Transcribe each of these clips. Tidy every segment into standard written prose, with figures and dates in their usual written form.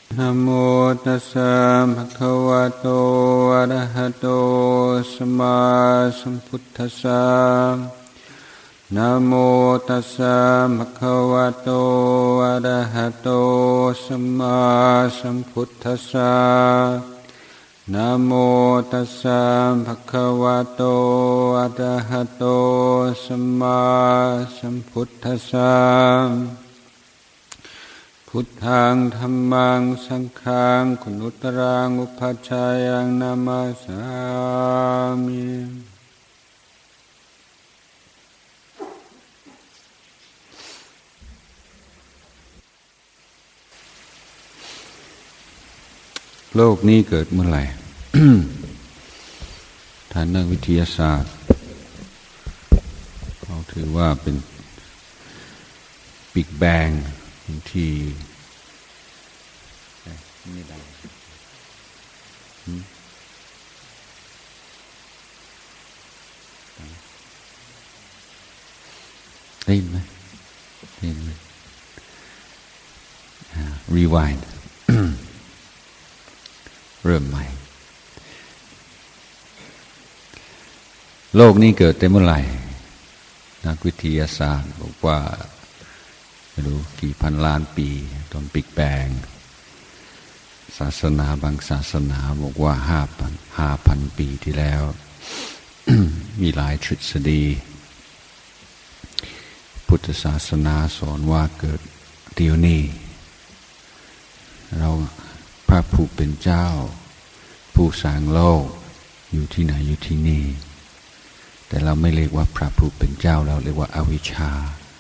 นะโมตัสสะภะคะวะโตอะระหะโตสัมมาสัมพุทธัสสะนะโมตัสสะภะคะวะโตอะระหะโตสัมมาสัมพุทธัสสะนะโมตัสสะภะคะวะโตอะระหะโตสัมมาสัมพุทธัสสะพุทธังธัมมังสังฆังคุณุตรังอุปัชฌายังนามาสามิโลกนี้เกิดเมื่อไหร่ ทางนักวิทยาศาสตร์เขาถือว่าเป็นบิ๊กแบงที่ไม่ได้ได้ยินไหมได้ยินไหมrewind เริ่มใหม่โลกนี้เกิดได้เมื่อไหร่นักวิทยาศาสตร์บอกว่าไม่รู้กี่พันล้านปีตอนบิ๊กแบงศาสนาบางศาสนาบอกว่า5,000 ปีที่แล้ว มีหลายทฤษฎีพุทธศาสนาสอนว่าเกิดเดี๋ยวนี้เราพระผู้เป็นเจ้าผู้สร้างโลกอยู่ที่ไหนอยู่ที่นี่แต่เราไม่เรียกว่าพระผู้เป็นเจ้าเราเรียกว่าอวิชชา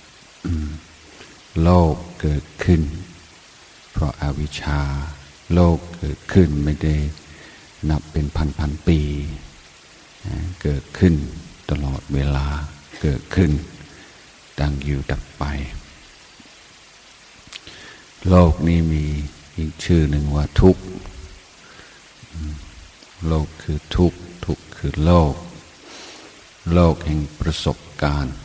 โลกเกิดขึ้นเพราะอวิชชาโลกเกิดขึ้นไม่ได้นับเป็นพันปีเกิดขึ้นตลอดเวลาเกิดขึ้นตั้งอยู่ดับไปโลกนี้มีอีกชื่อหนึ่งว่าทุกข์โลกคือทุกข์ทุกข์คือโลกโลกแห่งประสบการณ์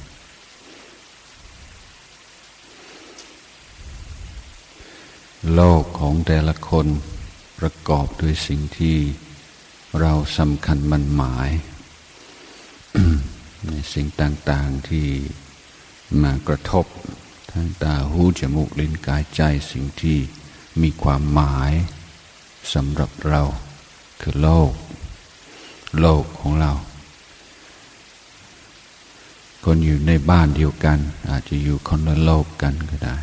โลกของแต่ละคนประกอบด้วยสิ่งที่เราสำคัญมั่นหมาย ในสิ่งต่างๆที่มากระทบทางตาหูจมูกลิ้นกายใจสิ่งที่มีความหมายสำหรับเราคือโลกของเราคนอยู่ในบ้านเดียวกันอาจจะอยู่คนละโลกกันก็ได้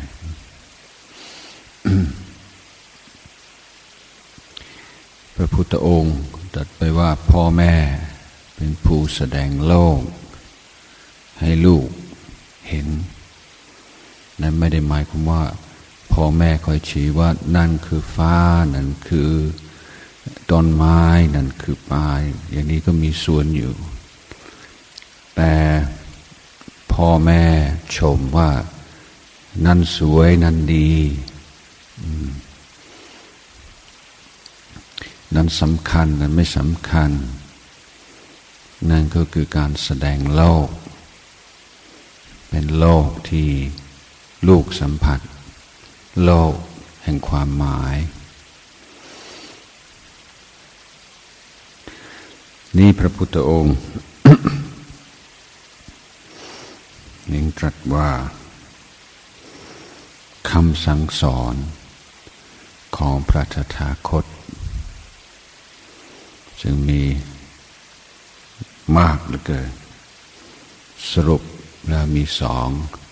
พระพุทธองค์ตรัสไปว่าพ่อแม่เป็นผู้แสดงโลกให้ลูกเห็นนั่นไม่ได้หมายความว่าพ่อแม่คอยชี้ว่านั่นคือฟ้านั่นคือต้นไม้นั่นคือป่าอย่างนี้ก็มีส่วนอยู่แต่พ่อแม่ชมว่านั่นสวยนั่นดีนั่นสำคัญนั่นไม่สำคัญนั่นก็คือการแสดงโลกเป็นโลกที่ลูกสัมผัสโลกแห่งความหมายนี่พระพุทธองค์ ยังตรัสว่าคำสั่งสอนของพระตถาคตจึงมีมากเหลือเกินสรุปแล้วมีสอง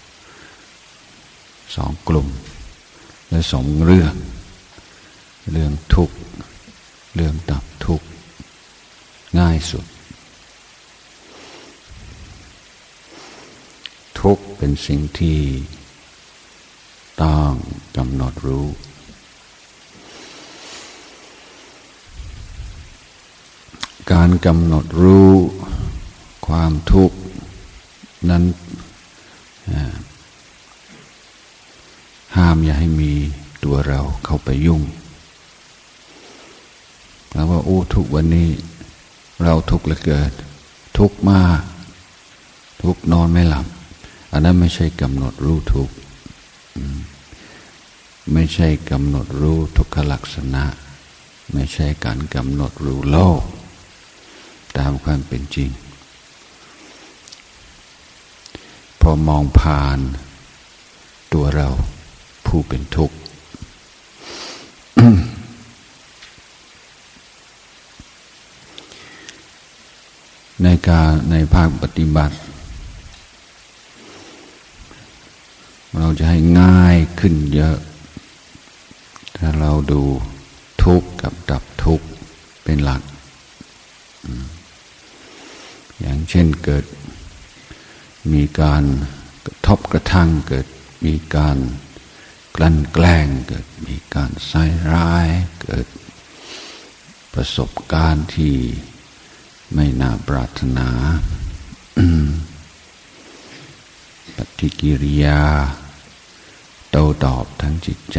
กลุ่มและ2 เรื่องทุกข์เรื่องดับทุกข์ง่ายสุดทุกข์เป็นสิ่งที่ต้องกำหนดรู้การกำหนดรู้ความทุกข์นั้นห้ามอย่าให้มีตัวเราเข้าไปยุ่งแล้วว่าทุกวันนี้เราทุกข์เหลือเกินทุกข์มากทุกข์นอนไม่หลับอันนั้นไม่ใช่กำหนดรู้ทุกข์ไม่ใช่กำหนดรู้ทุกขลักษณะไม่ใช่การกำหนดรู้โลกตามความเป็นจริงพอมองผ่านตัวเราผู้เป็นทุกข์ ในภาคปฏิบัติเราจะให้ง่ายขึ้นเยอะถ้าเราดูทุกข์กับดับทุกข์เป็นหลักอย่างเช่นเกิดมีการกระทบกระทั่งเกิดมีการกลั่นแกล้งเกิดมีการใส่ร้ายเกิดประสบการณ์ที่ไม่น่าปรารถนา ปฏิกิริยาโต้ตอบทั้งจิตใจ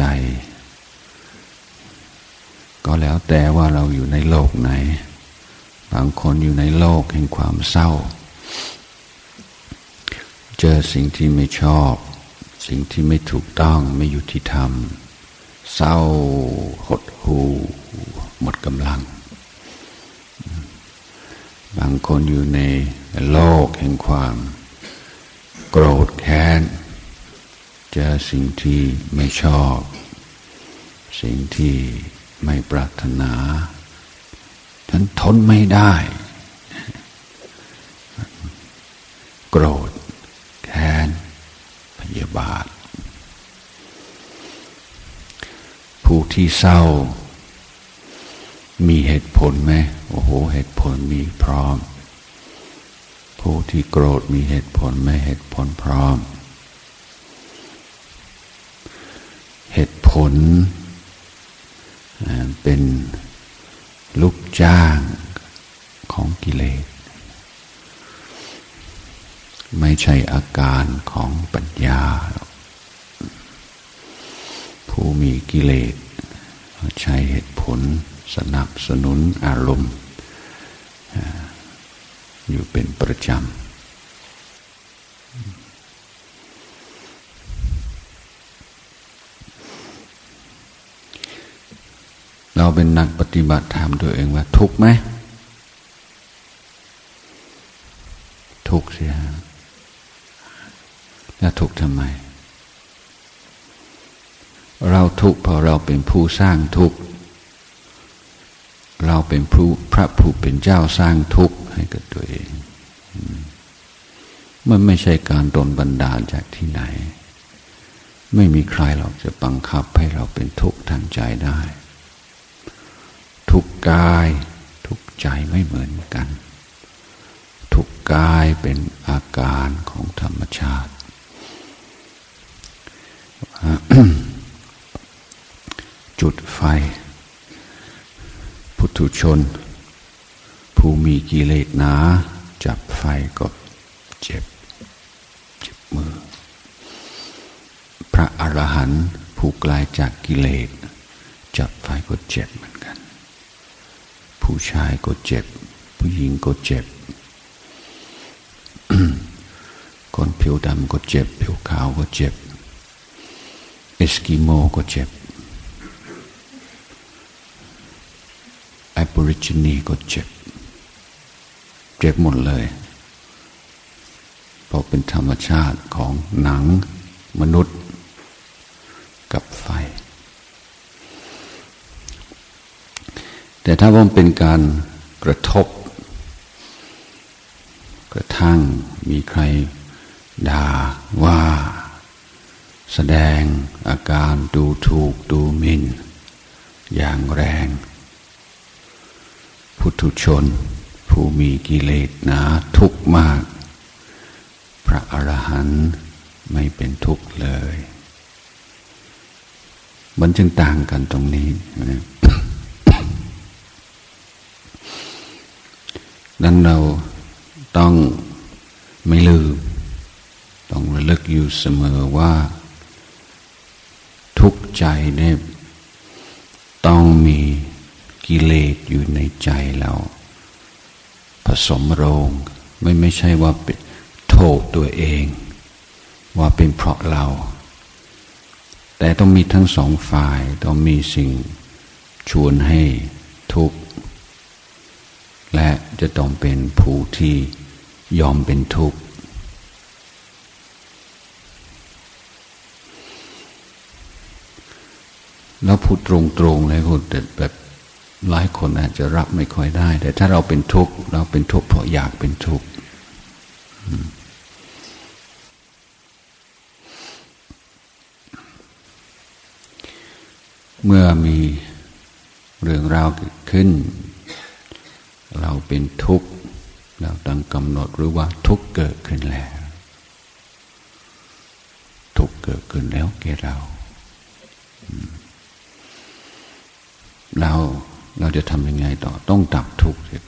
ก็แล้วแต่ว่าเราอยู่ในโลกไหนบางคนอยู่ในโลกแห่งความเศร้าเจอสิ่งที่ไม่ชอบสิ่งที่ไม่ถูกต้องไม่ยุติธรรมเศร้าหดหู่หมดกำลังบางคนอยู่ในโลกแห่งความโกรธแค้นเจอสิ่งที่ไม่ชอบสิ่งที่ไม่ปรารถนาฉันทนไม่ได้โกรธแค้นพยาบาทผู้ที่เศร้ามีเหตุผลไหมโอ้โหเหตุผลมีพร้อมผู้ที่โกรธมีเหตุผลไหมเหตุผลพร้อมเหตุผลเป็นลูกจ้างของกิเลสไม่ใช่อาการของปัญญาผู้มีกิเลสใช้เหตุผลสนับสนุนอารมณ์อยู่เป็นประจำเราเป็นนักปฏิบัติถามตัวเองว่าทุกข์ไหมทุกข์เสียแล้วทุกข์ทำไมเราทุกข์เพราะเราเป็นผู้สร้างทุกข์เราเป็นพระผู้เป็นเจ้าสร้างทุกข์ให้กับตัวเองมันไม่ใช่การโดนบันดาลจากที่ไหนไม่มีใครหรอกจะบังคับให้เราเป็นทุกข์ทางใจได้ทุกกายทุกใจไม่เหมือนกันทุกกายเป็นอาการของธรรมชาติ จุดไฟปุถุชนผู้มีกิเลสหนาจับไฟก็เจ็บมือพระอรหันต์ผู้ไกลจากกิเลสจับไฟก็เจ็บเหมือนกันผู้ชายก็เจ็บผู้หญิงก็เจ็บ คนผิวดำก็เจ็บผิวขาวก็เจ็บเอสกิโมก็เจ็บแอปอริจินีก็เจ็บหมดเลยเพราะเป็นธรรมชาติของหนังมนุษย์กับไฟแต่ถ้าว่าเป็นการกระทบกระทั่งมีใครด่าว่าแสดงอาการดูถูกดูหมิ่นอย่างแรงปุถุชนผู้มีกิเลสหนาทุกข์มากพระอรหันต์ไม่เป็นทุกข์เลยมันจึงต่างกันตรงนี้นะ ดังเราต้องไม่ลืมต้องระลึกอยู่เสมอว่าทุกข์ใจเนี่ยต้องมีกิเลสอยู่ในใจเราผสมโรงไม่ใช่ว่าเป็นโทษตัวเองว่าเป็นเพราะเราแต่ต้องมีทั้งสองฝ่ายต้องมีสิ่งชวนให้ทุกข์และจะต้องเป็นผู้ที่ยอมเป็นทุกข์แล้วพูดตรงๆเลยพูดแบบหลายคนอาจจะรับไม่ค่อยได้แต่ถ้าเราเป็นทุกข์เราเป็นทุกข์เพราะอยากเป็นทุกข์เมื่อมีเรื่องราวเกิดขึ้นเราเป็นทุกข์เราต้องกำหนดหรือว่าทุกข์เกิดขึ้นแล้วทุกข์เกิดขึ้นแล้วแก่เราจะทำยังไงต่อต้องดับทุกข์เสีย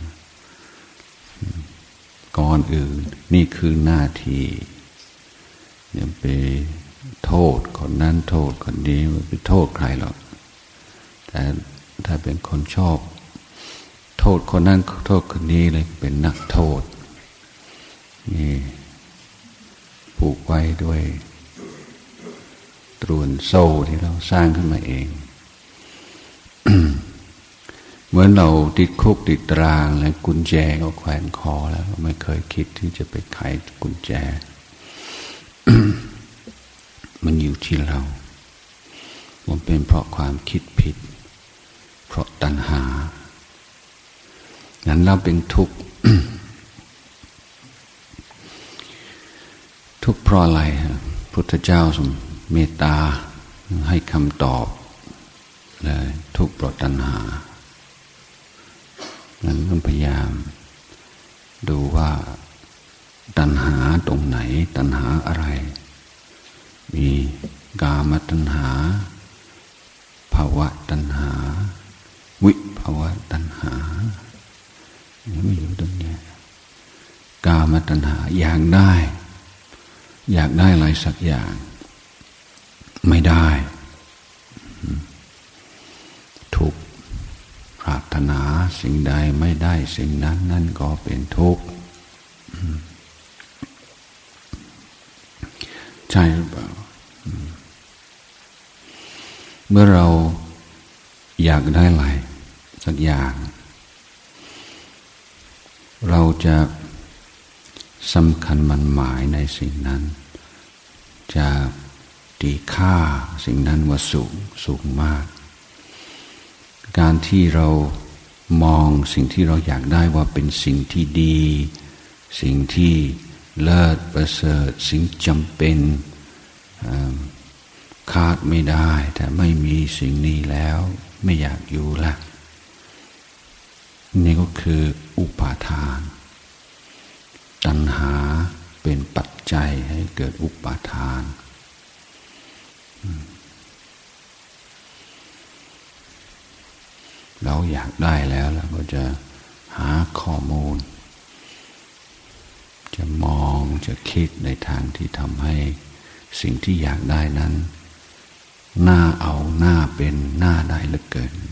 ก่อนอื่นนี่คือหน้าที่อย่าไปโทษคนนั้นโทษคนนี้ไม่ไปโทษใครหรอกแต่ถ้าเป็นคนชอบโทษคนนั้นโทษคนนี้เลยเป็นนักโทษนี่ผูกไว้ด้วยตรวนโซ่ที่เราสร้างขึ้นมาเอง เหมือนเราติดคุกติดตารางแล้วกุญแจก็แขวนคอแล้วไม่เคยคิดที่จะไปไขกุญแจ มันอยู่ที่เรามันเป็นเพราะความคิดผิดเพราะตัณหานั้นเราเป็นทุกข์ ทุกข์เพราะอะไรพุทธเจ้าทรงเมตตาให้คำตอบเลยทุกข์เพราะตัณหานั้นต้องพยายามดูว่าตัณหาตรงไหนตัณหาอะไรมีกามตัณหาภวตัณหาวิภวตัณหาไม่อยู่ตรงนี้กามตัณหาอยากได้อะไรสักอย่างไม่ได้ทุกข์ปรารถนาสิ่งใดไม่ได้สิ่งนั้นนั่นก็เป็นทุกข์ใช่หรือเปล่าเมื่อเราอยากได้อะไรสักอย่างเราจะสำคัญมันหมายในสิ่งนั้นจะตีค่าสิ่งนั้นว่าสูงมากการที่เรามองสิ่งที่เราอยากได้ว่าเป็นสิ่งที่ดีสิ่งที่เลิศประเสริฐสิ่งจำเป็นขาดไม่ได้แต่ไม่มีสิ่งนี้แล้วไม่อยากอยู่ละนี่ก็คืออุปาทานตัณหาเป็นปัจจัยให้เกิดอุปาทานเราอยากได้แล้วเราก็จะหาข้อมูลจะมองจะคิดในทางที่ทำให้สิ่งที่อยากได้นั้นน่าเอาน่าเป็นน่าได้เหลือเกิน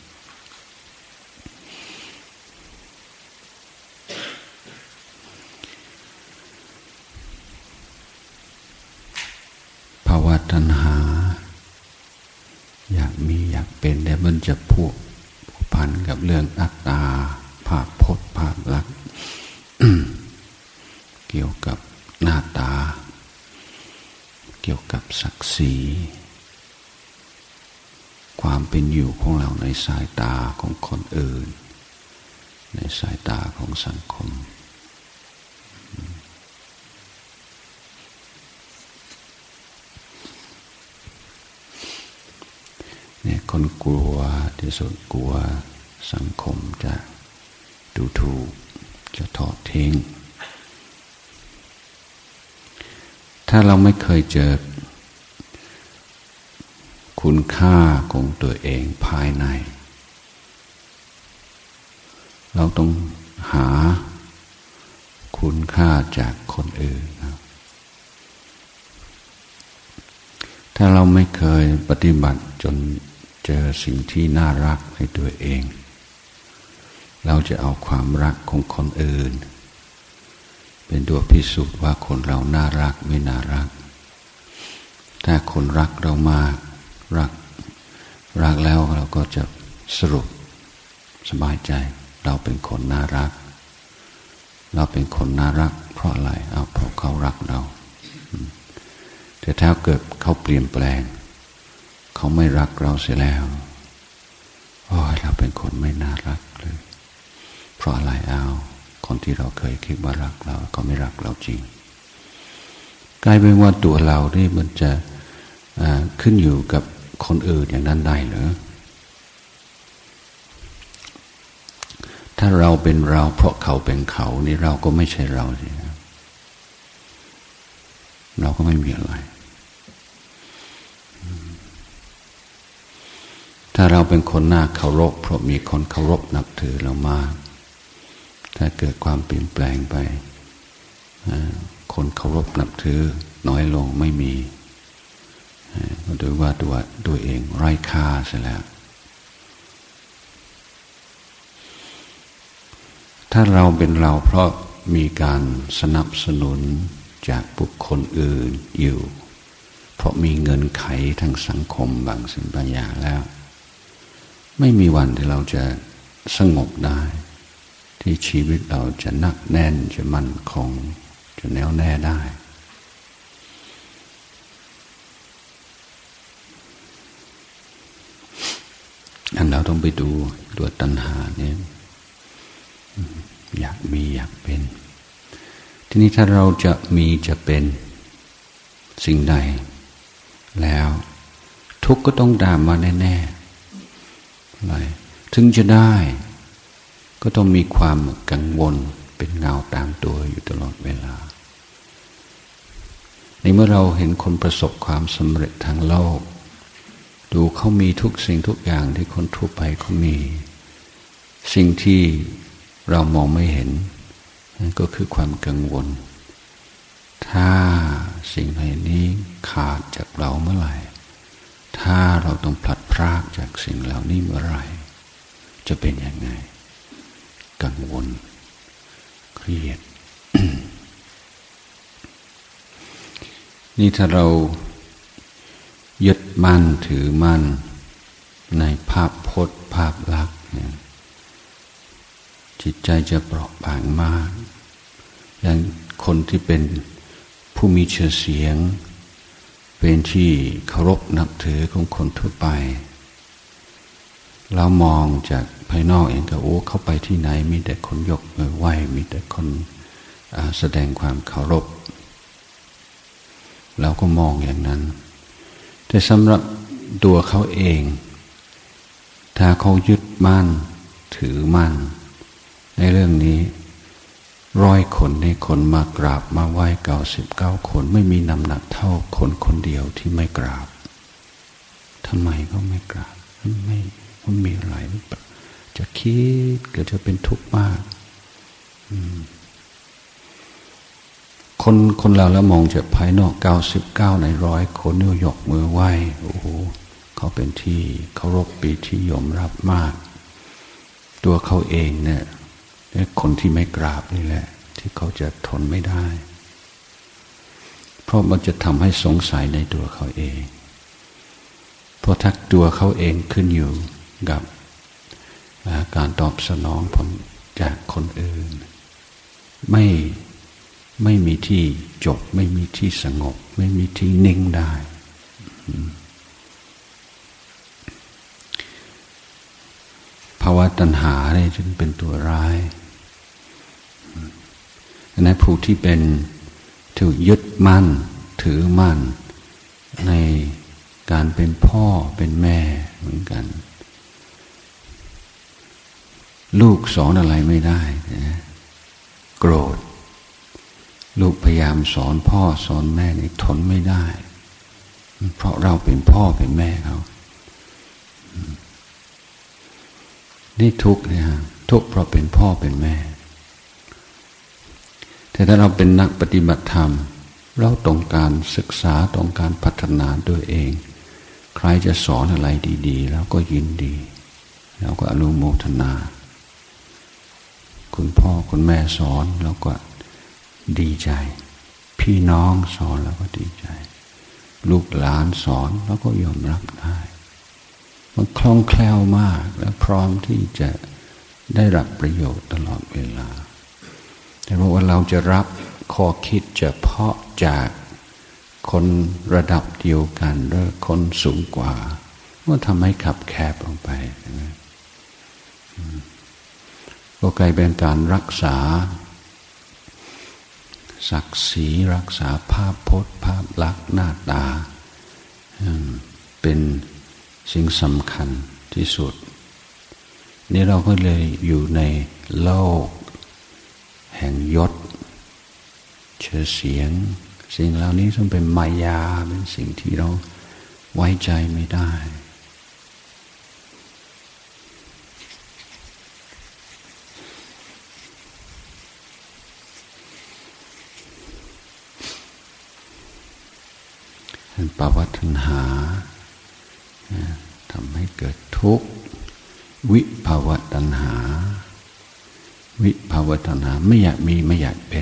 ภาวะตัณหาอยากมีอยากเป็นแต่มันจะผูกพันกับเรื่องอัตตาภาพพจน์ภาพลักษณ์ เกี่ยวกับหน้าตาเกี่ยวกับศักดิ์ศรีความเป็นอยู่ของเราในสายตาของคนอื่นในสายตาของสังคมเนี่ยคนกลัวที่สุดกลัวสังคมจะดูถูกจะทอดทิ้งถ้าเราไม่เคยเจอคุณค่าของตัวเองภายในเราต้องหาคุณค่าจากคนอื่นถ้าเราไม่เคยปฏิบัติจนเจอสิ่งที่น่ารักในตัวเองเราจะเอาความรักของคนอื่นเป็นตัวพิสูจน์ว่าคนเราน่ารักไม่น่ารักถ้าคนรักเรามากรักแล้วเราก็จะสรุปสบายใจเราเป็นคนน่ารักเราเป็นคนน่ารักเพราะอะไรเพราะเขารักเราแต่ถ้าเกิดเขาเปลี่ยนแปลงเขาไม่รักเราเสียแล้วเราเป็นคนไม่น่ารักเลยเพราะอะไรคนที่เราเคยคิดว่ารักเราก็ไม่รักเราจริงกลายเป็นว่าตัวเราที่มันจะขึ้นอยู่กับคนอื่นอย่างนั้นได้เหรอถ้าเราเป็นเราเพราะเขาเป็นเขานี่เราก็ไม่ใช่เราสิเราก็ไม่มีอะไรถ้าเราเป็นคนน่าเคารพเพราะมีคนเคารพนับถือเรามากถ้าเกิดความเปลี่ยนแปลงไปคนเคารพนับถือน้อยลงไม่มีก็ดูว่าตัวเองไร้ค่าเสียแล้วถ้าเราเป็นเราเพราะมีการสนับสนุนจากบุคคลอื่นอยู่เพราะมีเงินไขทางสังคมบางสิ่งบางอย่างแล้วไม่มีวันที่เราจะสงบได้ที่ชีวิตเราจะนักแน่นจะมั่นคงจะแน่วแน่ได้อันเราต้องไปดูตัวตัณหาเนี่ยอยากมีอยากเป็นทีนี้ถ้าเราจะมีจะเป็นสิ่งใดแล้วทุกข์ก็ต้องตามมาแน่ๆอะไรถึงจะได้ก็ต้องมีความกังวลเป็นเงาตามตัวอยู่ตลอดเวลาในเมื่อเราเห็นคนประสบความสำเร็จทางโลกดูเขามีทุกสิ่งทุกอย่างที่คนทั่วไปเขามีสิ่งที่เรามองไม่เห็นนั่นก็คือความกังวลถ้าสิ่งเหล่านี้ขาดจากเราเมื่อไหร่ถ้าเราต้องพลัดพรากจากสิ่งเหล่านี้เมื่อไหร่จะเป็นยังไงกังวลเครียด นี่ถ้าเรายึดมั่นถือมั่นในภาพพจน์ภาพลักษณ์เนี่ยจิตใจจะเปราะบางมากอย่างคนที่เป็นผู้มีชื่อเสียงเป็นที่เคารพนับถือของคนทั่วไปเรามองจากภายนอกเองก็เข้าไปที่ไหนมีแต่คนยกมือไหว้มีแต่คนแสดงความเคารพเราก็มองอย่างนั้นแต่สำหรับตัวเขาเองถ้าเขายึดมั่นถือมั่นในเรื่องนี้100 คนในคนมากราบมาไหว้99 คนไม่มีน้ำหนักเท่าคนคนเดียวที่ไม่กราบทำไมเขาไม่กราบมันมีอะไรจะคิดก็จะเป็นทุกข์มากคนเราแล้วมองจากภายนอก99 ใน 100 คนนี่ยกมือไหว้เขาเป็นที่เคารพปีที่ยอมรับมากตัวเขาเองเนี่ยคนที่ไม่กราบนี่แหละที่เขาจะทนไม่ได้เพราะมันจะทำให้สงสัยในตัวเขาเองเพราะถ้าตัวเขาเองขึ้นอยู่กับการตอบสนองผลจากคนอื่นไม่มีที่จบไม่มีที่สงบไม่มีที่นิ่งได้ภาวะตัณหาเนี่ยจึงเป็นตัวร้ายนะผู้ที่เป็นถูกยึดมั่นถือมั่นในการเป็นพ่อเป็นแม่เหมือนกันลูกสอนอะไรไม่ได้นะโกรธลูกพยายามสอนพ่อสอนแม่นี่ทนไม่ได้เพราะเราเป็นพ่อเป็นแม่เขานี่ทุกข์เนี่ยทุกข์เพราะเป็นพ่อเป็นแม่แต่ถ้าเราเป็นนักปฏิบัติธรรมเราต้องการศึกษาต้องการพัฒนาตัวเองใครจะสอนอะไรดีๆแล้วก็ยินดีแล้วก็อนุโมทนาคุณพ่อคุณแม่สอนแล้วก็ดีใจพี่น้องสอนแล้วก็ดีใจลูกหลานสอนแล้วก็ยอมรับได้มันคล่องแคล่วมากและพร้อมที่จะได้รับประโยชน์ตลอดเวลาแต่ว่าเราจะรับข้อคิดเฉพาะจากคนระดับเดียวกันหรือคนสูงกว่าก็ทำให้ขับแคบลงไปนะก็กลายเป็นการรักษาศักดิ์ศรีรักษาภาพพจน์ภาพลักษณ์หน้าตาเป็นสิ่งสำคัญที่สุดนี่เราก็เลยอยู่ในโลกแห่งยศชื่อเสียงสิ่งเหล่านี้ต้องเป็นมายาเป็นสิ่งที่เราไว้ใจไม่ได้ภาวะตัณหาทำให้เกิดทุกข์วิภาวะตัณหาวิภาวะตัณหาไม่อยากมีไม่อยากเป็น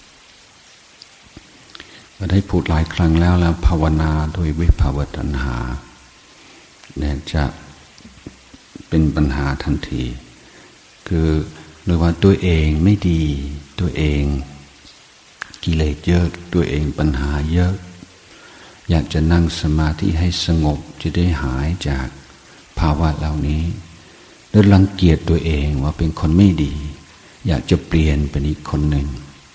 ก็ได้พูดหลายครั้งแล้วภาวนาโดยวิภาวะตัณหาเนี่ยจะเป็นปัญหาทันทีคือหรือว่าตัวเองไม่ดีตัวเองกิเลสเยอะตัวเองปัญหาเยอะอยากจะนั่งสมาธิให้สงบจะได้หายจากภาวะเหล่านี้แล้วรังเกียจตัวเองว่าเป็นคนไม่ดีอยากจะเปลี่ยนเป็นอีกคนหนึ่ง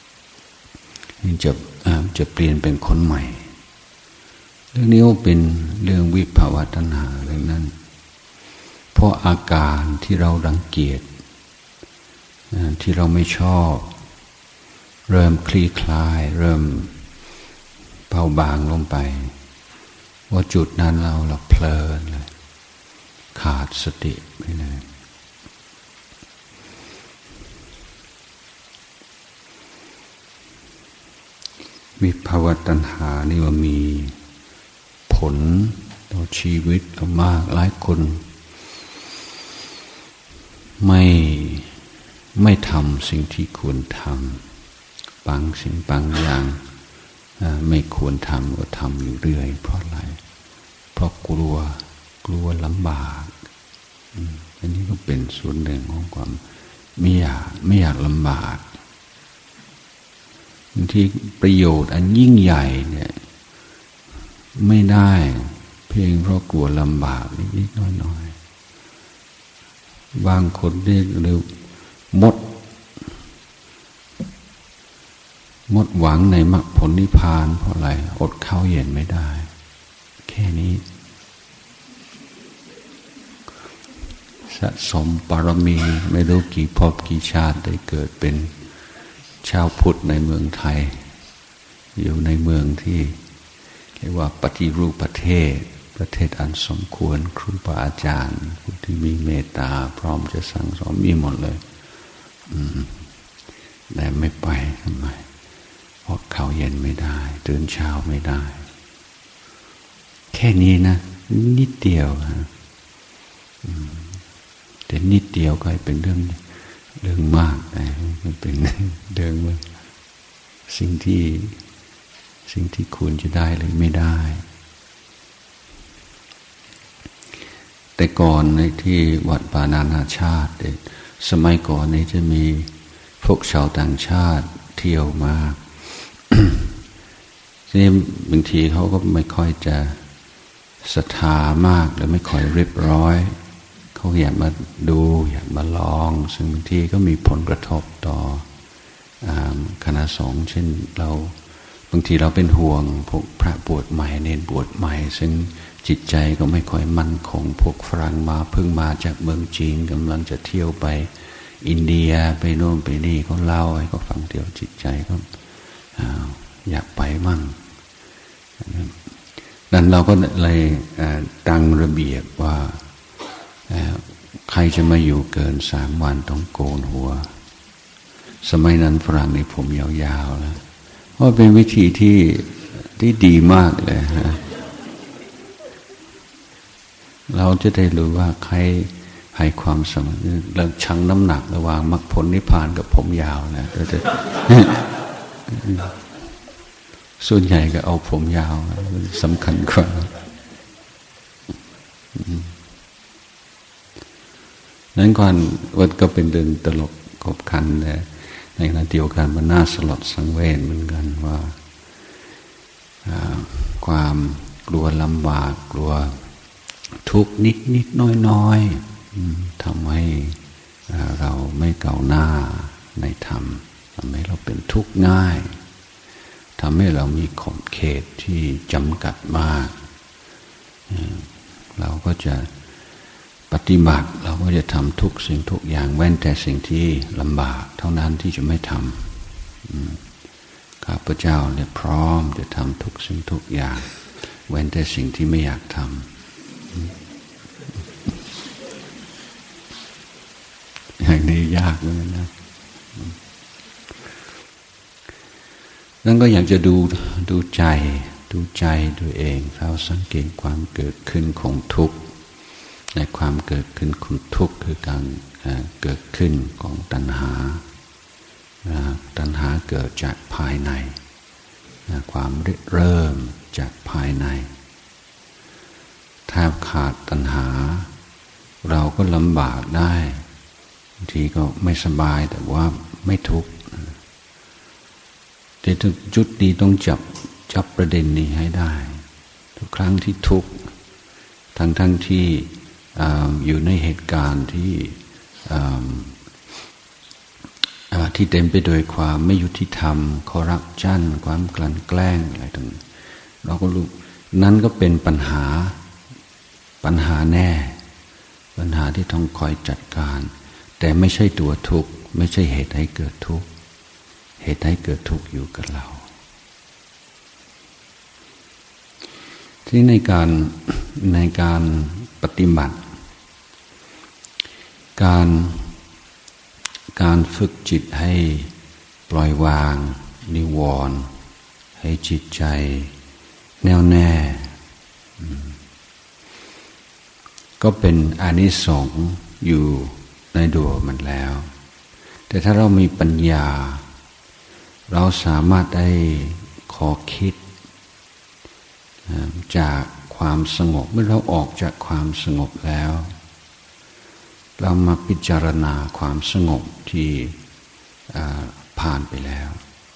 จะเปลี่ยนเป็นคนใหม่เรื่องนี้ก็เป็นเรื่องวิภาวะตัณหาเรื่องนั้นเพราะอาการที่เรารังเกียจที่เราไม่ชอบเริ่มคลี่คลายเริ่มเบาบางลงไปว่าจุดนั้นเราเพลินเลยขาดสติไปเลยวิภาวะตัณหานี่ว่ามีผลต่อชีวิตก็มากหลายคนไม่ทำสิ่งที่ควรทำบางสิ่งบางอย่างไม่ควรทำก็ทำอยู่เรื่อยเพราะอะไรเพราะกลัวลำบากอันนี้ก็เป็นส่วนหนึ่งของความไม่อยากลำบากบางทีประโยชน์อันยิ่งใหญ่เนี่ยไม่ได้เพียงเพราะกลัวลำบากนิดๆน้อยๆบางคนเรียกหรือหมดหวังในมรรคผลนิพพานเพราะอะไรอดข้าวเย็นไม่ได้แค่นี้สะสมบารมีไม่รู้กี่ภพกี่ชาติได้เกิดเป็นชาวพุทธในเมืองไทยอยู่ในเมืองที่เรียกว่าปฏิรูปประเทศอันสมควรครูบาอาจารย์ผู้ที่มีเมตตาพร้อมจะสั่งสอนมีหมดเลยแต่ไม่ไปทำไมอดข้าวเย็นไม่ได้ตื่นเช้าไม่ได้แค่นี้นะนิดเดียวแต่นิดเดียวก็เป็นเรื่องมากนะมันเป็นเรื่องว่าสิ่งที่ควรจะได้หรือไม่ได้แต่ก่อนในที่วัดป่านานาชาติสมัยก่อนนี้จะมีพวกชาวต่างชาติเที่ยวมานี่บางทีเขาก็ไม่ค่อยจะศรัทธามากหรือไม่ค่อยเรียบร้อยเขาอยากมาดูอยากมาลองซึ่งบางทีก็มีผลกระทบต่อคณะสงฆ์เช่นเราบางทีเราเป็นห่วงพวกพระบวชใหม่เนรบวชใหม่ซึ่งจิตใจก็ไม่ค่อยมั่นคงพวกฝรั่งมาเพิ่งมาจากเมืองจีนกำลังจะเที่ยวไปอินเดียไปโน่นไปนี่เขาเล่าให้เขาฟังเดียวจิตใจก็อยากไปมั่งนั้นเราก็เลยตั้งระเบียบว่าใครจะมาอยู่เกิน3 วันต้องโกนหัวสมัยนั้นฝรั่งนี่ผมยาวๆแล้วว่าเป็นวิธีที่ดีมากเลยฮะเราจะได้รู้ว่าใครให้ความสำคัญเราชั่งน้ำหนักระหว่างมรรคผลนิพพานกับผมยาวนะส่วนใหญ่ก็เอาผมยาวสำคัญกว่านั้นก่อนวัดก็เป็นเดินตลกขบขันแต่ในขณะเดียวกันมันน่าสลดสังเวชเหมือนกันว่าความกลัวลำบากกลัวทุกข์นิดน้อยทำให้เราไม่ก้าวหน้าในธรรมทำให้เราเป็นทุกข์ง่ายทำให้เรามีขอบเขตที่จำกัดมากเราก็จะปฏิบัติเราก็จะทำทุกสิ่งทุกอย่างเว้นแต่สิ่งที่ลำบากเท่านั้นที่จะไม่ทำข้าพเจ้าเนี่ยพร้อมจะทำทุกสิ่งทุกอย่างเว้นแต่สิ่งที่ไม่อยากทำอย่างนี้ยากเลยนะนั่นก็อยากจะดูใจตัวเองเราสังเกตความเกิดขึ้นของทุกข์ในความเกิดขึ้นของทุกข์คือการเกิดขึ้นของตัณหาเกิดจากภายในความเริ่มจากภายในถ้าขาดตัณหาเราก็ลำบากได้บางทีก็ไม่สบายแต่ว่าไม่ทุกข์แต่จุดนี้ต้องจับประเด็นนี้ให้ได้ทุกครั้งที่ทุกข์ทั้งที่อยู่ในเหตุการณ์ที่เต็มไปด้วยความไม่ยุติธรรมคอร์รัปชันความกลั่นแกล้งอะไรต่างๆเราก็รู้นั้นก็เป็นปัญหาแน่ปัญหาที่ต้องคอยจัดการแต่ไม่ใช่ตัวทุกข์ไม่ใช่เหตุให้เกิดทุกข์เหตุให้เกิดทุกข์อยู่กับเราที่ในการปฏิบัติการฝึกจิตให้ปล่อยวางนิวรณ์ให้จิตใจแน่วแน่ก็เป็นอานิสงส์อยู่ในตัวมันแล้วแต่ถ้าเรามีปัญญาเราสามารถได้ขอคิดจากความสงบเมื่อเราออกจากความสงบแล้วเรามาพิจารณาความสงบที่ผ่านไปแล้ว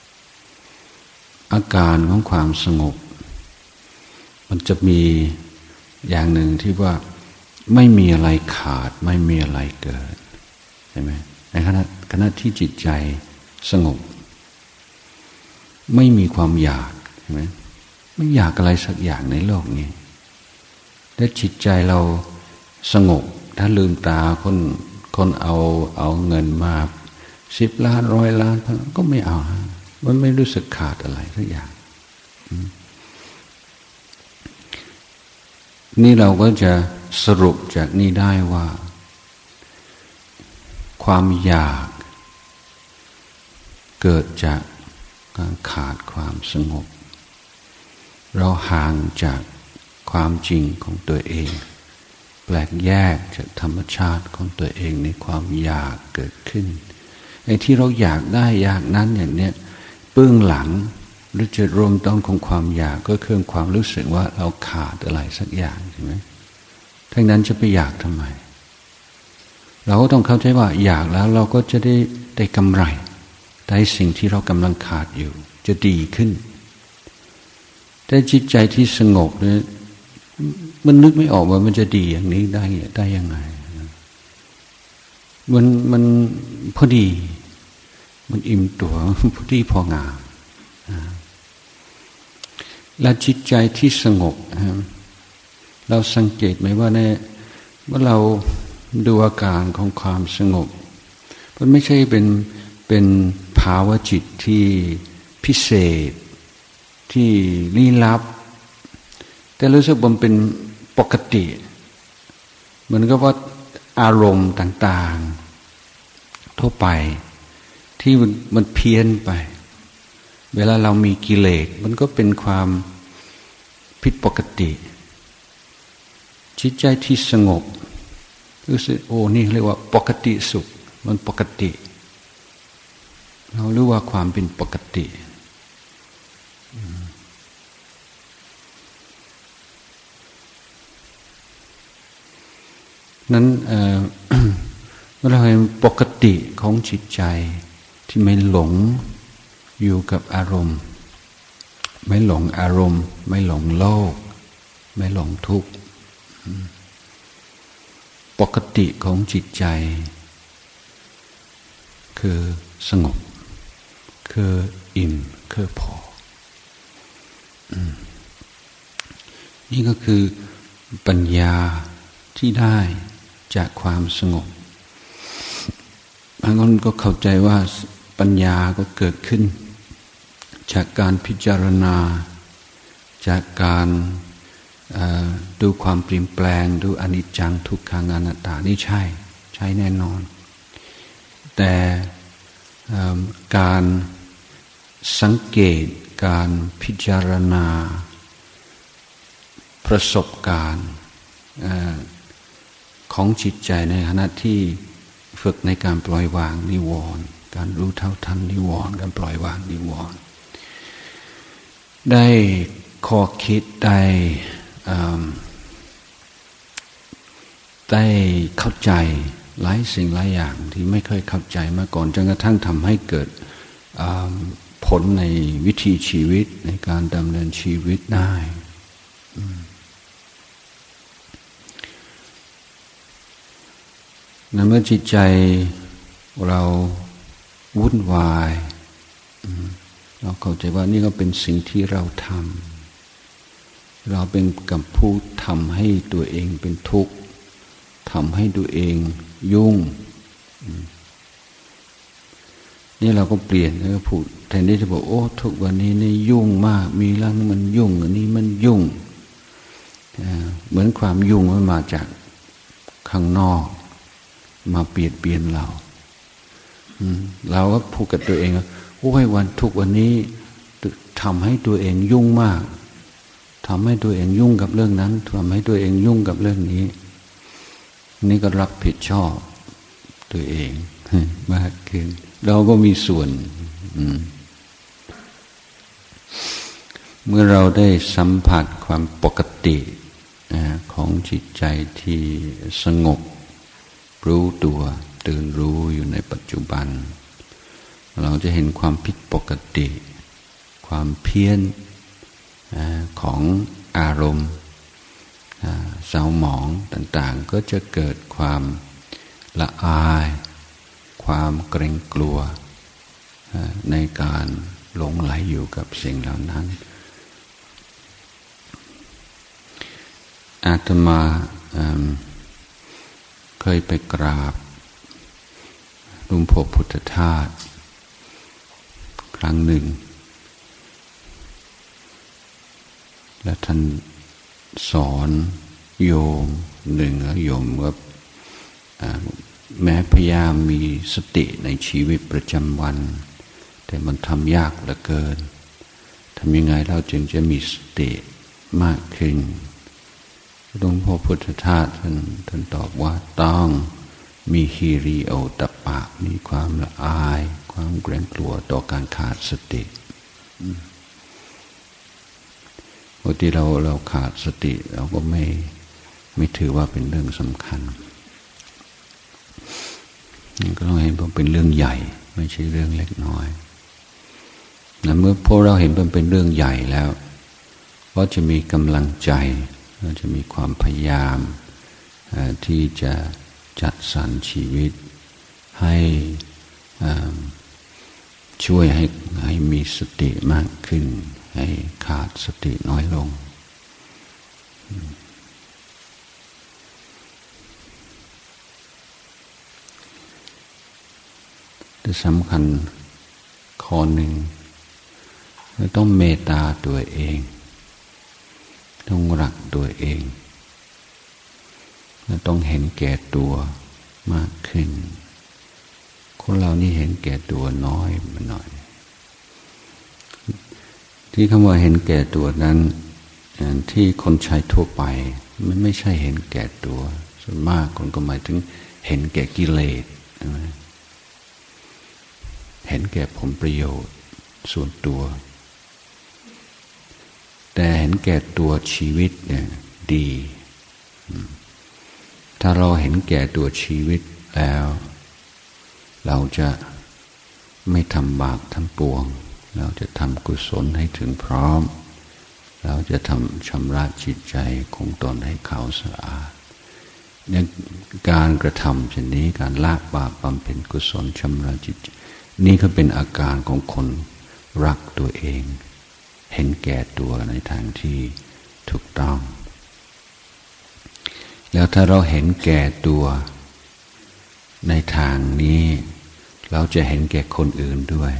อาการของความสงบมันจะมีอย่างหนึ่งที่ว่าไม่มีอะไรขาดไม่มีอะไรเกิดใช่ไหมในขณะที่จิตใจสงบไม่มีความอยากใช่ไหมไม่อยากอะไรสักอย่างในโลกนี้แต่จิตใจเราสงบถ้าลืมตาคนเอาเงินมา10 ล้าน100 ล้านก็ไม่เอามันไม่รู้สึกขาดอะไรสักอย่างนี่เราก็จะสรุปจากนี้ได้ว่าความอยากเกิดจากการขาดความสงบเราห่างจากความจริงของตัวเองแปลกแยกจากธรรมชาติของตัวเองในความอยากเกิดขึ้นไอ้ที่เราอยากได้อยากนั้นอย่างเนี้ยเบื้องหลังหรือจุดเริ่มต้นของความอยากก็คือความรู้สึกว่าเราขาดอะไรสักอย่างใช่ไหมทั้งนั้นจะไปอยากทำไมเราก็ต้องเข้าใจว่าอยากแล้วเราก็จะได้กำไรได้สิ่งที่เรากำลังขาดอยู่จะดีขึ้นแต่จิตใจที่สงบเนี่ยมันนึกไม่ออกว่ามันจะดีอย่างนี้ได้ยังไงมันพอดีมันอิ่มตัวพอดีพองามและจิตใจที่สงบเราสังเกตไหมว่าเมื่อเราดูอาการของความสงบมันไม่ใช่เป็นภาวะจิตที่พิเศษที่ลี้ลับแต่รู้สึกว่ามันเป็นปกติเหมือนกับว่าอารมณ์ต่างๆทั่วไปที่มันเพี้ยนไปเวลาเรามีกิเลสมันก็เป็นความผิดปกติจิตใจที่สงบรู้สึกโอ้นี่เรียกว่าปกติสุขมันปกติเรารู้ว่าความเป็นปกตินั้นเราเห็นปกติของจิตใจที่ไม่หลงอยู่กับอารมณ์ไม่หลงอารมณ์ไม่หลงโลกไม่หลงทุกข์ปกติของจิตใจคือสงบคืออิ่มคือพอนี่ก็คือปัญญาที่ได้จากความสงบบางคนก็เข้าใจว่าปัญญาก็เกิดขึ้นจากการพิจารณาจากการดูความเปลี่ยนแปลงดูอนิจจังทุกขังอนัตตานี่ใช่แน่นอนแต่การสังเกตการพิจารณาประสบการณ์ของจิตใจในขณะที่ฝึกในการปล่อยวางนิวรณ์การรู้เท่าทันนิวรณ์การปล่อยวางนิวรณ์ได้ข้อคิดได้เข้าใจหลายสิ่งหลายอย่างที่ไม่เคยเข้าใจมาก่อนจนกระทั่งทำให้เกิดผลในวิถีชีวิตในการดำเนินชีวิตได้เมื่อจิตใจเราวุ่นวายเราเข้าใจว่านี่ก็เป็นสิ่งที่เราทำเราเป็นกับผู้ทำให้ตัวเองเป็นทุกข์ทำให้ตัวเองยุ่งนี่เราก็เปลี่ยนแล้วก็พูดแทนที่จะบอกโอ้ทุกวันนี้นี่ยุ่งมากมีเรื่องมันยุ่งอันนี้มันยุ่งเหมือนความยุ่งมันมาจากข้างนอกมาเปลี่ยนเราก็พูดกับตัวเองว่าโอ้ยทุกวันนี้ทำให้ตัวเองยุ่งมากทำให้ตัวเองยุ่งกับเรื่องนั้นทำให้ตัวเองยุ่งกับเรื่องนี้นี่ก็รับผิดชอบตัวเองมากขึ้นเราก็มีส่วนเมื่อเราได้สัมผัสความปกติของจิตใจที่สงบรู้ตัวตื่นรู้อยู่ในปัจจุบันเราจะเห็นความผิดปกติความเพี้ยนของอารมณ์เศร้าหมองต่างๆก็จะเกิดความละอายความเกรงกลัวในการหลงไหลอยู่กับสิ่งเหล่านั้นอาตมาเคยไปกราบหลวงพ่อพุทธทาสครั้งหนึ่งและท่านสอนโยมหนึ่งโยมว่าแม้พยายามมีสติในชีวิตประจำวันแต่มันทำยากเหลือเกินทำยังไงเราจึงจะมีสติมากขึ้นหลวงพ่อพุทธทาสท่านตอบว่าต้องมีฮิริโอตตัปปะมีความละอายความเกรงกลัวต่อการขาดสติบางทีเราขาดสติเราก็ไม่ถือว่าเป็นเรื่องสำคัญก็ต้องเห็นว่าเป็นเรื่องใหญ่ไม่ใช่เรื่องเล็กน้อยและเมื่อพวกเราเห็นมันเป็นเรื่องใหญ่แล้วก็จะมีกำลังใจเราจะมีความพยายามที่จะจัดสรรชีวิตให้ช่วยให้มีสติมากขึ้นให้ขาดสติน้อยลงแต่สำคัญข้อหนึ่งเราต้องเมตตาตัวเองต้องรักตัวเองและต้องเห็นแก่ตัวมากขึ้นคนเรานี่เห็นแก่ตัวน้อยมาหน่อยที่คำว่าเห็นแก่ตัวนั้นที่คนใช้ทั่วไปมันไม่ใช่เห็นแก่ตัวส่วนมากคนก็หมายถึงเห็นแก่กิเลสเห็นแก่ผลประโยชน์ส่วนตัวแต่เห็นแก่ตัวชีวิตเนี่ยดีทถ้าเราเห็นแก่ตัวชีวิตแล้วเราจะไม่ทำบาปทั้งปวงเราจะทำกุศลให้ถึงพร้อมเราจะทำชำระจิตใจของตนให้ขาวสะอาดเนี่ยการกระทำเช่นนี้การละบาปบำเพ็ญกุศลชำระจิตนี่ก็เป็นอาการของคนรักตัวเองเห็นแก่ตัวในทางที่ถูกต้องแล้วถ้าเราเห็นแก่ตัวในทางนี้เราจะเห็นแก่คนอื่นด้วย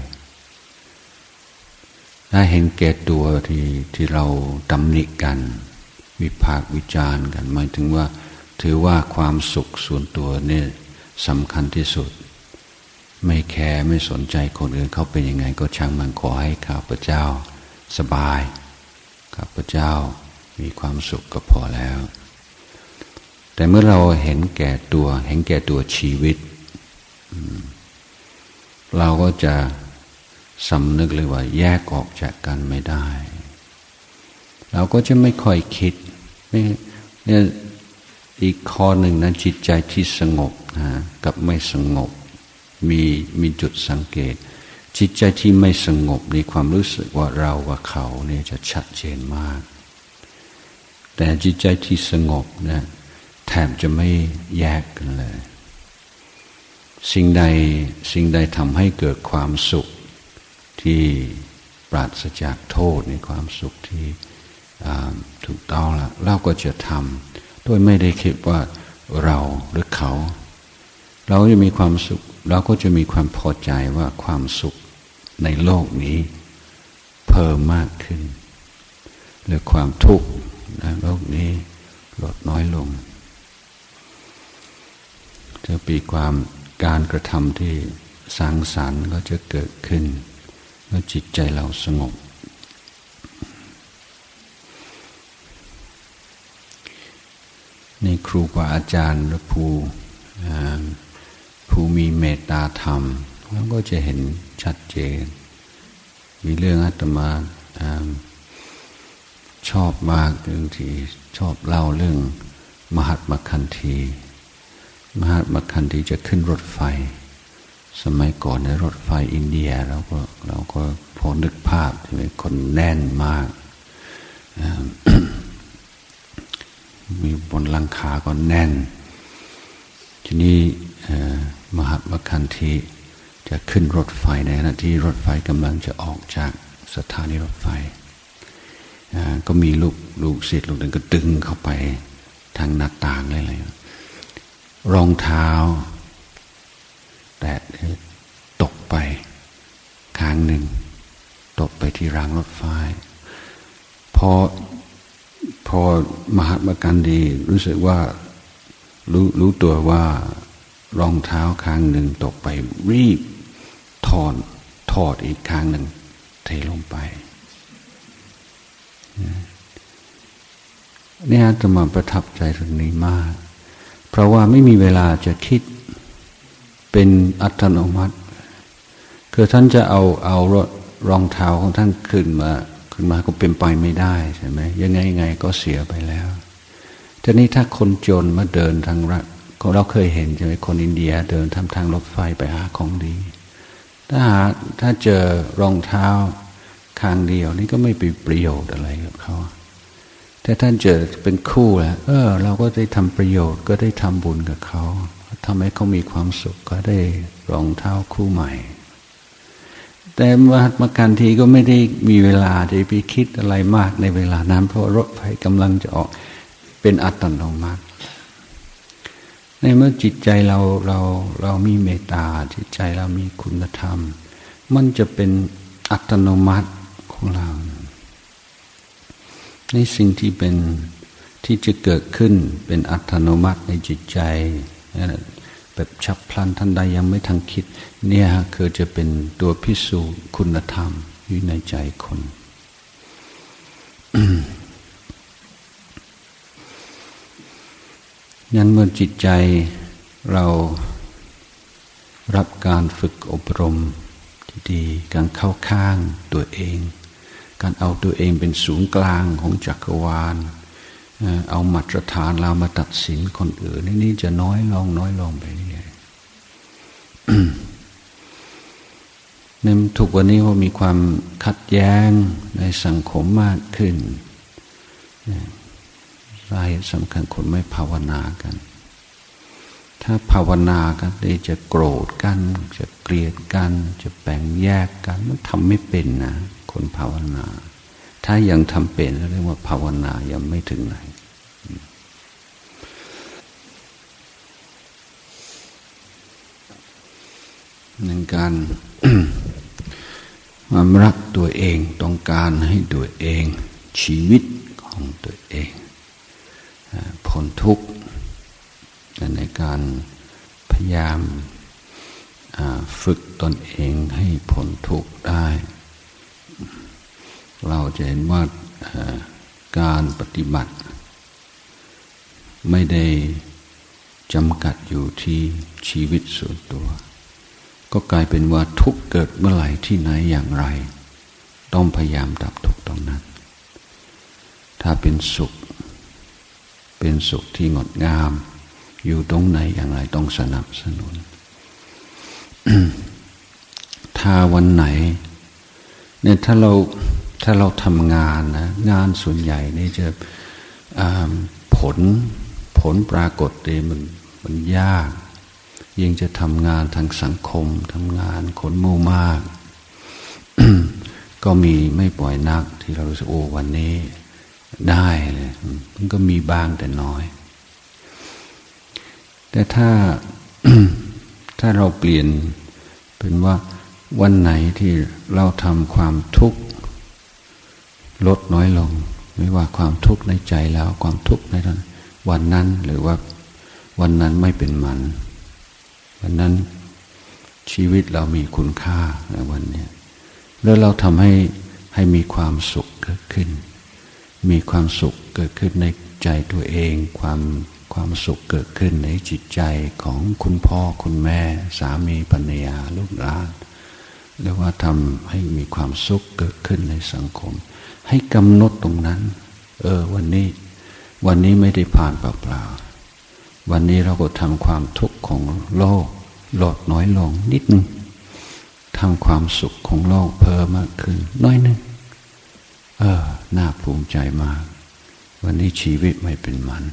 ถ้าเห็นแก่ตัวที่เราตำหนิกันวิพากษ์วิจารณ์กันหมายถึงว่าถือว่าความสุขส่วนตัวเนี่ยสำคัญที่สุดไม่แคร์ไม่สนใจคนอื่นเขาเป็นยังไงก็ช่างมันขอให้ข้าพเจ้าสบายข้าพเจ้ามีความสุขก็พอแล้วแต่เมื่อเราเห็นแก่ตัวชีวิตเราก็จะสำนึกเลยว่าแยกออกจากกันไม่ได้เราก็จะไม่ค่อยคิดเนี่ยอีกข้อหนึ่งนะจิตใจที่สงบนะกับไม่สงบมีจุดสังเกตจิตใจที่ไม่สงบในความรู้สึกว่าเรากับเขาเนี่ยจะชัดเจนมากแต่จิตใจที่สงบนะแทบจะไม่แยกกันเลยสิ่งใดทำให้เกิดความสุขที่ปราศจากโทษในความสุขที่ถูกต้องแล้วเราก็จะทำโดยไม่ได้คิดว่าเราหรือเขาเราจะมีความสุขเราก็จะมีความพอใจว่าความสุขในโลกนี้เพิ่มมากขึ้นหรือความทุกข์ในโลกนี้ลดน้อยลงจะมีความการกระทำที่สร้างสรรค์ก็จะเกิดขึ้นเมื่อจิตใจเราสงบในครูบาอาจารย์และผู้มีเมตตาธรรมเราก็จะเห็นชัดเจนมีเรื่องอาตมาชอบมากเรื่องที่ชอบเล่าเรื่องมหัตมคันธีจะขึ้นรถไฟสมัยก่อนในรถไฟอินเดียเราก็พอนึกภาพใช่ไหมคนแน่นมาก มีบนหลังคาก็แน่นทีนี้มหัตมคันธีจะขึ้นรถไฟในขณะที่รถไฟกำลังจะออกจากสถานีรถไฟก็มีลูกศิษย์ลูกหนึ่งก็ดึงเข้าไปทางหน้าต่างอะไรรองเท้าแตะตกไปข้างหนึ่งตกไปที่รางรถไฟพอมหาตมคันธีรู้สึกว่ารู้ตัวว่ารองเท้าข้างหนึ่งตกไปรีบถอดอีกข้างหนึ่งเทลงไปเนี่ยอาตมาประทับใจเรื่องนี้มากเพราะว่าไม่มีเวลาจะคิดเป็นอัตโนมัติคือท่านจะเอารองเท้าของท่านขึ้นมาก็เป็นไปไม่ได้ใช่ไหมยังไงก็เสียไปแล้วทีนี้ถ้าคนจนมาเดินทางเราเคยเห็นใช่ไหมคนอินเดียเดินทางรถไฟไปหาของดีถ้าเจอรองเท้าข้างเดียวนี่ก็ไม่เป็นประโยชน์อะไรกับเขาแต่ท่านเจอเป็นคู่แล้วเราก็ได้ทำประโยชน์ก็ได้ทำบุญกับเขาทำให้เขามีความสุขก็ได้รองเท้าคู่ใหม่แต่มหาตมคันธีก็ไม่ได้มีเวลาจะไปคิดอะไรมากในเวลานั้นเพราะรถไฟกำลังจะออกเป็นอัตโนมัติในเมื่อจิตใจเรามีเมตตาจิตใจเรามีคุณธรรมมันจะเป็นอัตโนมัติของเราในสิ่งที่จะเกิดขึ้นเป็นอัตโนมัติในจิตใจแบบฉับพลันทันใดยังไม่ทันคิดเนี่ยคือจะเป็นตัวพิสูจน์คุณธรรมอยู่ในใจคน งั้นเมื่อจิตใจเรารับการฝึกอบรมที่ดีการเข้าข้างตัวเองการเอาตัวเองเป็นศูนย์กลางของจักรวาลเอามาตรฐานเรามาตัดสินคนอื่นนี่จะน้อยลงไปเรื่อยในทุกวันนี้ว่ามีความขัดแย้งในสังคมมากขึ้นสาเหตุสำคัญคนไม่ภาวนากันถ้าภาวนากันจะโกรธกันจะเกลียดกันจะแบ่งแยกกันมันทำไม่เป็นนะคนภาวนาถ้ายังทำเป็นเรียกว่าภาวนายังไม่ถึงไหนในการ ความรักตัวเองต้องการให้ตัวเองชีวิตของตัวเองพ้นทุกข์ในการพยายามฝึกตนเองให้พ้นทุกข์ได้เราจะเห็นว่าการปฏิบัติไม่ได้จำกัดอยู่ที่ชีวิตส่วนตัวก็กลายเป็นว่าทุกข์เกิดเมื่อไหร่ที่ไหนอย่างไรต้องพยายามดับทุกข์ตรงนั้นถ้าเป็นสุขที่งดงามอยู่ตรงไหนอย่างไรต้องสนับสนุน ถ้าวันไหนเนี่ยถ้าเราทำงานนะงานส่วนใหญ่นี่จะผลปรากฏเลยมันยากยิ่งจะทำงานทางสังคมทำงานคนหมู่มาก ก็มีไม่ปล่อยนักที่เรารู้สึกโอ้วันนี้ได้เลยมันก็มีบ้างแต่น้อยแต่ถ้า ถ้าเราเปลี่ยนเป็นว่าวันไหนที่เราทำความทุกข์ลดน้อยลงไม่ว่าความทุกข์ในใจแล้วความทุกข์ในวันนั้นหรือว่าวันนั้นไม่เป็นมันวันนั้นชีวิตเรามีคุณค่าในวันนี้แล้วเราทำให้มีความสุขเกิดขึ้นมีความสุขเกิดขึ้นในใจตัวเองความสุขเกิดขึ้นในจิตใจของคุณพ่อคุณแม่สามีภรรยาลูกหลานหรือว่าทำให้มีความสุขเกิดขึ้นในสังคมให้กำหนดตรงนั้นวันนี้ไม่ได้ผ่านเปล่าๆวันนี้เราก็ทำความทุกข์ของโลกลดน้อยลงนิดนึงทำความสุขของโลกเพิ่มมากขึ้นน้อยนึงน่าภูมิใจมากวันนี้ชีวิตไม่เป็นมัน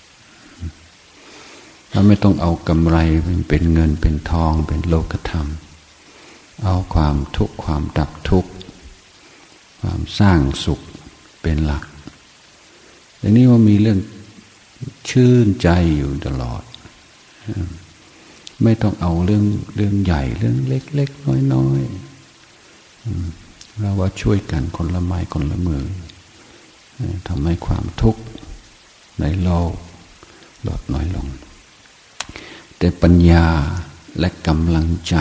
เราไม่ต้องเอากำไรเป็นเงินเป็นทองเป็นโลกธรรมเอาความทุกข์ความดับทุกข์ความสร้างสุขเป็นหลักแต่นี่ว่ามีเรื่องชื่นใจอยู่ตลอดไม่ต้องเอาเรื่องใหญ่เรื่องเล็กๆน้อยๆเราว่าช่วยกันคนละไม้คนละมือทำให้ความทุกข์ในโลกลดน้อยลงแต่ปัญญาและกำลังใจ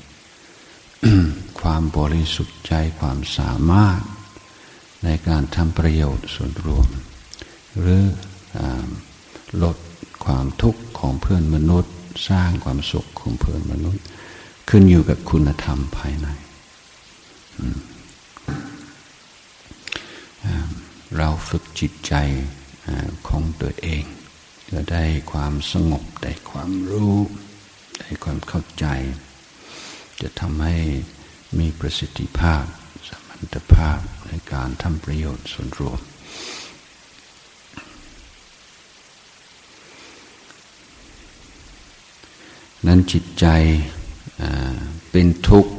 ความบริสุทธิ์ใจความสามารถในการทำประโยชน์ส่วนรวมหรือลดความทุกข์ของเพื่อนมนุษย์สร้างความสุขของเพื่อนมนุษย์ขึ้นอยู่กับคุณธรรมภายในเราฝึกจิตใจของตัวเองจะได้ความสงบได้ความรู้ได้ความเข้าใจจะทำให้มีประสิทธิภาพสมรรถภาพในการทำประโยชน์ส่วนรวมนั้นจิตใจเป็นทุกข์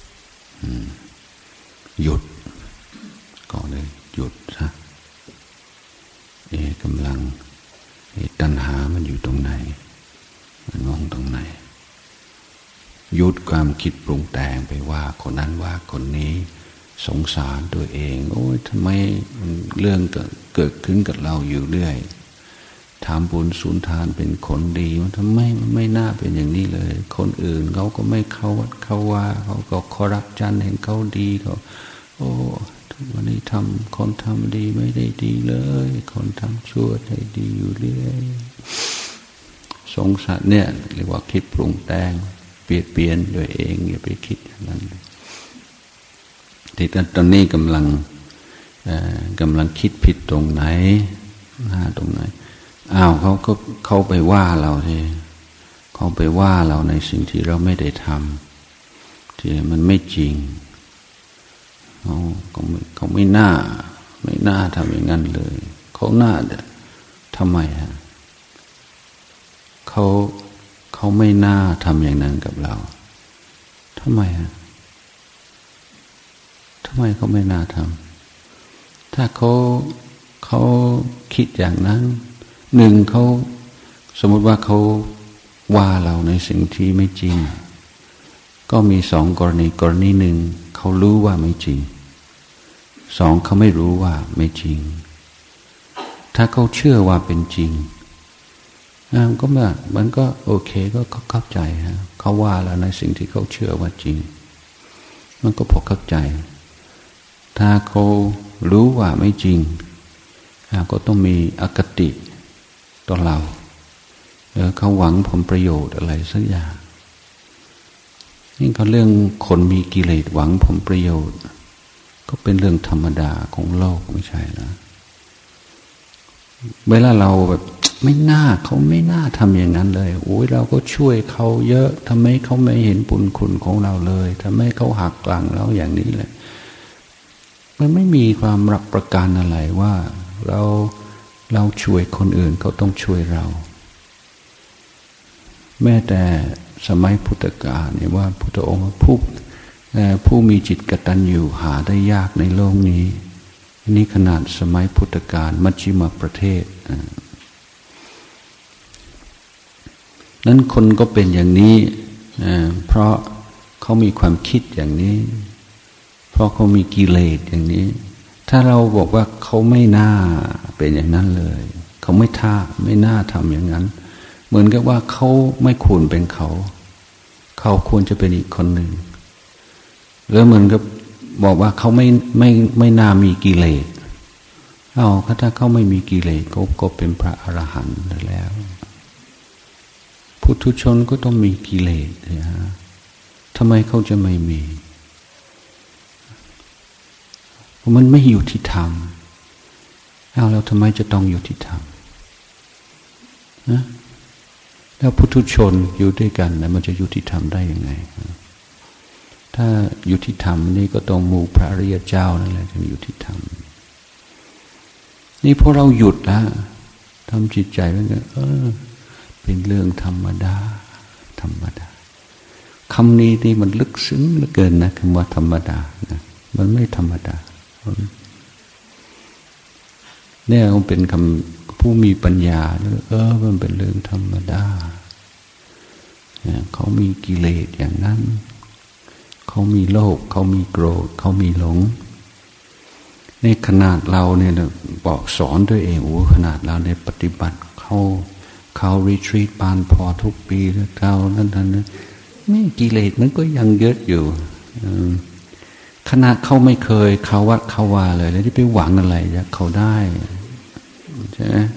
หยุดก็เลยหยุดซะกำลังตัณหามันอยู่ตรงไหนมันมองตรงไหนหยุดความคิดปรุงแต่งไปว่าคนนั้นว่าคนนี้สงสารตัวเองโอ้ยทำไมเรื่องเกิดขึ้นกับเราอยู่เรื่อยทำบุญสูญทานเป็นคนดีมันทำไมมันไม่น่าเป็นอย่างนี้เลยคนอื่นเขาก็ไม่เข้าวัดเข้าว่าเขาก็คอรัปชันเห็นเขาดีเขาโอ้วันนี้คนทำดีไม่ได้ดีเลยคนทำชั่วได้ดีอยู่เรื่อยสงสารเนี่ยเรียกว่าคิดปรุงแต่งเปลี่ยนตัวเองอย่าไปคิดอย่างนั้นที่ตอนนี้กำลังคิดผิดตรงไหนตรงไหนเขาไปว่าเราทีเขาไปว่าเราในสิ่งที่เราไม่ได้ทำที่มันไม่จริงเขาไม่น่าทำอย่างนั้นเลยเขาน่าทำไมฮะเขาไม่น่าทำอย่างนั้นกับเราทำไมฮะทำไมเขาไม่น่าทำถ้าเขาคิดอย่างนั้นหนึ่งเขาสมมติว่าเขาว่าเราในสิ่งที่ไม่จริงก็มีสองกรณีหนึ่งเขารู้ว่าไม่จริงสองเขาไม่รู้ว่าไม่จริงถ้าเขาเชื่อว่าเป็นจริงมันก็โอเคก็เข้าใจฮะเขาว่าแล้วในสิ่งที่เขาเชื่อว่าจริงมันก็พอเข้าใจถ้าเขารู้ว่าไม่จริงก็ต้องมีอคติต่อเราเขาหวังผลประโยชน์อะไรสักอย่างนี่ก็เรื่องคนมีกิเลสหวังผลประโยชน์ก็เป็นเรื่องธรรมดาของโลกไม่ใช่นะเวลาเราแบบเขาไม่น่าทำอย่างนั้นเลยโอ้ยเราก็ช่วยเขาเยอะทำไมเขาไม่เห็นบุญคุณของเราเลยทำไมเขาหักหลังเราอย่างนี้เลยมันไม่มีความรับประกันอะไรว่าเราช่วยคนอื่นเขาต้องช่วยเราแม้แต่สมัยพุทธกาลเนี่ยว่าพุทธองค์ผู้มีจิตกตัญญูหาได้ยากในโลกนี้นี่ขนาดสมัยพุทธกาลมัชฌิมประเทศนั้นคนก็เป็นอย่างนี้เพราะเขามีความคิดอย่างนี้เพราะเขามีกิเลสอย่างนี้ถ้าเราบอกว่าเขาไม่น่าเป็นอย่างนั้นเลยเขาไม่น่าทำอย่างนั้นเหมือนกับว่าเขาไม่ควรเป็นเขาควรจะเป็นอีกคนหนึ่งแล้วเหมือนกับบอกว่าเขาไม่น่ามีกิเลสถ้าเขาไม่มีกิเลสก็เป็นพระอรหันต์แล้วปุถุชนก็ต้องมีกิเลสนะฮะทำไมเขาจะไม่มีมันไม่อยู่ที่ธรรมแล้วทำไมจะต้องอยู่ที่ธรรมนะแล้วปุถุชนอยู่ด้วยกันแล้วมันจะอยู่ที่ธรรมได้ยังไงถ้าอยู่ที่ธรรมนี่ก็ต้องหมู่พระอริยเจ้านั่นแหละถึงอยู่ที่ธรรมนี่พอเราหยุดแล้วทำจิตใจมันก็เป็นเรื่องธรรมดาคำนี้นี่มันลึกซึ้งเหลือเกินนะคำว่าธรรมดานะมันไม่ธรรมดาเนี่ยมันเป็นคำผู้มีปัญญามันเป็นเรื่องธรรมดาเขามีกิเลสอย่างนั้นเขามีโลภเขามีโกรธเขามีหลงในขนาดเราเนี่ยบอกสอนด้วยเองขนาดเราในปฏิบัติเขารีทรีตปานพอทุกปีแล้วเขานั่นนี่กิเลสมันก็ยังเยอะอยู่ขณะเขาไม่เคยเขาวัดเขาว่าเลยแล้วที่ไปหวังอะไรจะเขาได้ใช่ไหม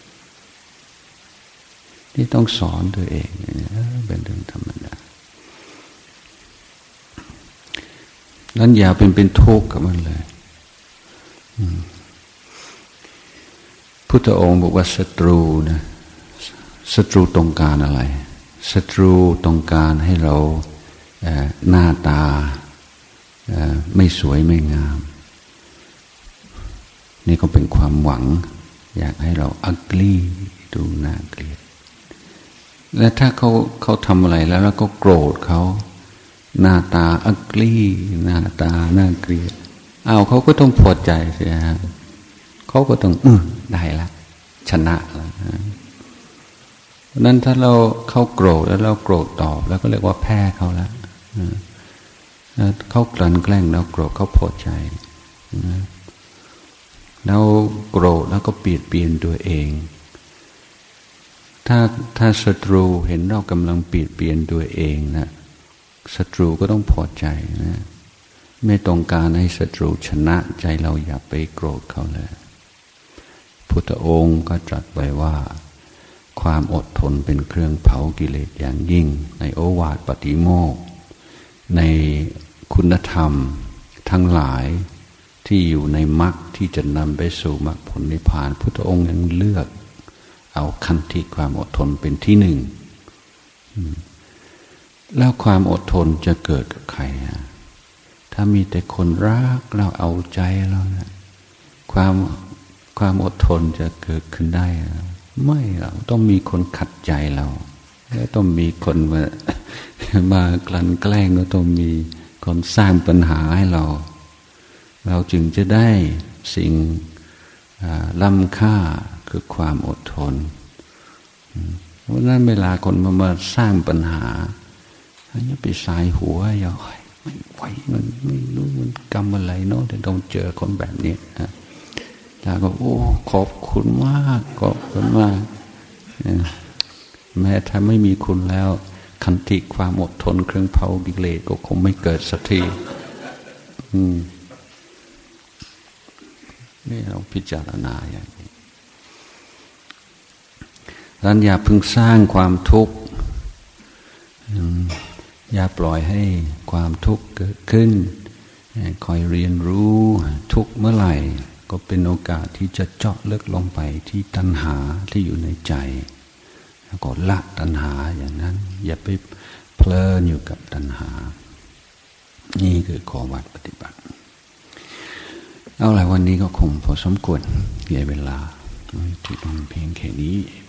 ที่ต้องสอนตัวเองเป็นเรื่องธรรมดานั้นอย่าเป็นทุกข์กับมันเลยพุทธองค์บอกว่าศัตรูนะศัตรูต้องการอะไรศัตรูต้องการให้เราหน้าตาไม่สวยไม่งามนี่ก็เป็นความหวังอยากให้เราอักลีดูน่าเกลียดและถ้าเขาทำอะไรแล้วก็โกรธเขาหน้าตาอักลีหน้าตาน่าเกลียดเขาก็ต้องพอใจสิฮะเขาก็ต้องได้ละชนะแล้วนั้นถ้าเขาโกรธแล้วเราโกรธตอบแล้วก็เรียกว่าแพ้เขาแล้วเขากลั่นแกล้งเราโกรธเขาพอใจเราโกรธแล้วก็เปลี่ยนตัวเองถ้าศัตรูเห็นเรากำลังเปลี่ยนตัวเองนะศัตรูก็ต้องพอใจนะไม่ต้องการให้ศัตรูชนะใจเราอย่าไปโกรธเขาเลยพุทธองค์ก็ตรัสไว้ว่าความอดทนเป็นเครื่องเผากิเลสอย่างยิ่งในโอวาทปฏิโมกข์ในคุณธรรมทั้งหลายที่อยู่ในมรรคที่จะนำไปสู่มรรคผลนิพพานพุทธองค์ยังเลือกเอาขันติความอดทนเป็นที่หนึ่งแล้วความอดทนจะเกิดกับใครถ้ามีแต่คนรักเราเอาใจเรานะความอดทนจะเกิดขึ้นได้ไม่เราต้องมีคนขัดใจเราแล้วต้องมีคนมากลั่นแกล้งแล้วต้องมีคนสร้างปัญหาให้เราจึงจะได้สิ่งล้ำค่าคือความอดทนเพราะนั้นเวลาคนมาสร้างปัญหาอย่าไปสายหัวอย่าไม่ไหวมันไม่รู้มันกรรมอะไรเนาะแต่ต้องเจอคนแบบนี้แล้วก็โอ้ขอบคุณมากขอบคุณมากแม้ถ้าไม่มีคุณแล้วขันติความอดทนเครื่องเผากิเลสก็คงไม่เกิดสักทีนี่เราพิจารณาอย่างนี้ดังนั้นอย่าเพิ่งสร้างความทุกข์อย่าปล่อยให้ความทุกข์เกิดขึ้นคอยเรียนรู้ทุกเมื่อไหร่ก็เป็นโอกาสที่จะเจาะลึกลงไปที่ตัณหาที่อยู่ในใจแล้วก็ละตัณหาอย่างนั้นอย่าไปเพลินอยู่กับตัณหานี่คือข้อวัดปฏิบัติเอาล่ะวันนี้ก็คงพอสมควรเวลาที่ต้องเพียงแค่นี้